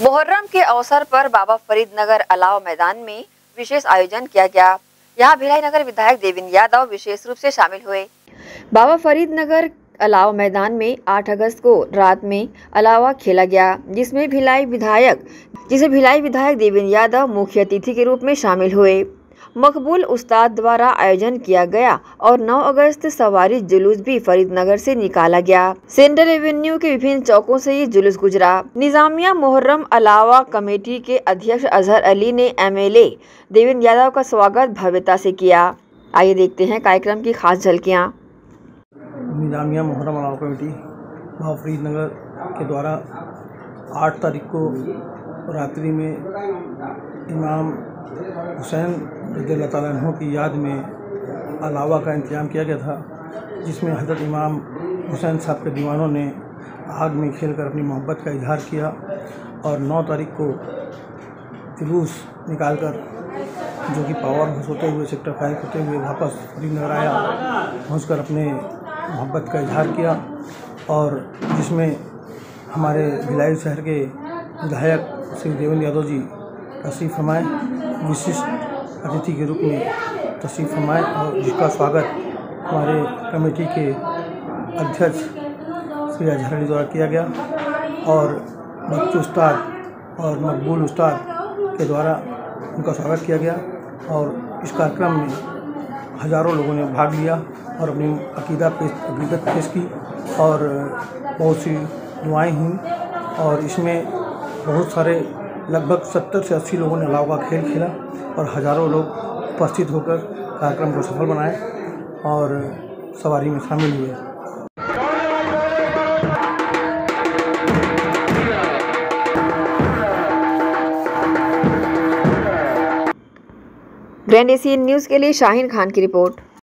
मुहर्रम के अवसर पर बाबा फरीदनगर अलाव मैदान में विशेष आयोजन किया गया। यहां भिलाई नगर विधायक देवेंद्र यादव विशेष रूप से शामिल हुए। बाबा फरीदनगर अलाव मैदान में 8 अगस्त को रात में अलावा खेला गया, जिसे भिलाई विधायक देवेंद्र यादव मुख्य अतिथि के रूप में शामिल हुए। मकबूल उस्ताद द्वारा आयोजन किया गया और 9 अगस्त सवारी जुलूस भी फरीदनगर से निकाला गया। सेंट्रल एवेन्यू के विभिन्न चौकों से ये जुलूस गुजरा। निजामिया मुहर्रम अलावा कमेटी के अध्यक्ष अजहर अली ने एमएलए देवेंद्र यादव का स्वागत भव्यता से किया। आइए देखते हैं कार्यक्रम की खास झलकियाँ। निजामिया मुहर्रम अलावा कमेटी बाबा फरीदनगर के द्वारा 8 तारीख को रात्रि में इमाम हुसैन रज़ियल्लाहु ताला अन्हु की याद में अलावा का इंतजाम किया गया था, जिसमें हज़रत इमाम हुसैन साहब के दीवानों ने आग में खेलकर अपनी मोहब्बत का इजहार किया। और 9 तारीख को जुलूस निकालकर जो कि पावर हाउस होते हुए सेक्टर 5 होते हुए वापस फरीदनगर आया, पहुँचकर अपने मोहब्बत का इजहार किया। और जिसमें हमारे भिलाई शहर के विधायक श्री देवेंद्र यादव जी तशरीफ़ फरमाए, विशिष्ट अतिथि के रूप में तशरीफ़ फरमाए, और जिसका स्वागत हमारे कमेटी के अध्यक्ष श्री अजहर अली द्वारा किया गया। और बच्चू उस्ताद और मकबूल उस्ताद के द्वारा उनका स्वागत किया गया। और इस कार्यक्रम में हज़ारों लोगों ने भाग लिया और अपनी अक़ीदत पेश की और बहुत सी दुआएं हुई। और इसमें बहुत सारे लगभग 70 से 80 लोगों ने अलाव का खेल खेला और हज़ारों लोग उपस्थित होकर कार्यक्रम को सफल बनाए और सवारी में शामिल हुए। ग्रैंड एशियन न्यूज़ के लिए शाहीन खान की रिपोर्ट।